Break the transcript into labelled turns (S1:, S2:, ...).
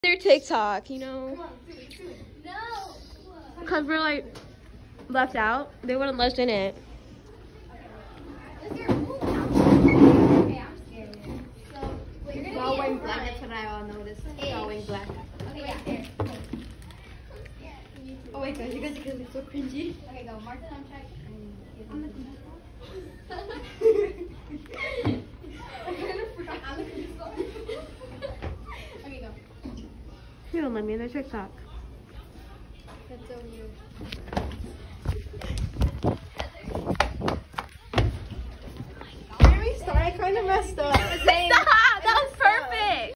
S1: Their TikTok, you know.
S2: Come on, do it. No.
S1: Cause we're like left out. They wouldn't let us in it.
S2: Okay, I'm scared. So, wait, you're gonna
S3: All
S2: be
S3: wearing
S2: in
S3: black,
S2: front.
S3: that's what I all noticed.
S2: Hey.
S3: All wearing black.
S2: Okay, yeah, here.
S3: Oh my gosh, you guys are gonna be so cringy.
S2: Okay, go. Mark the time check.
S3: I'm
S2: Okay, go.
S1: You don't let me in their TikTok.
S2: That's so weird.
S3: Where do we start? I kind of messed up.
S2: Same.